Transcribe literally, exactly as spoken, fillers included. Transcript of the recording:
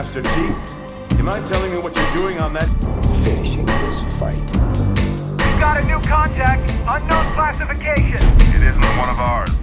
Master Chief. You mind telling me what you're doing on that? Finishing this fight. We've got a new contact, unknown classification. It isn't one of ours.